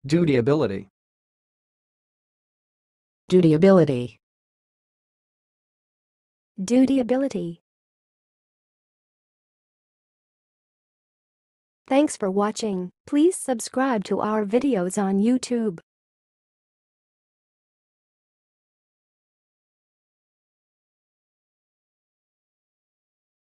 Dutiability. Dutiability. Dutiability. Thanks for watching. Please subscribe to our videos on YouTube.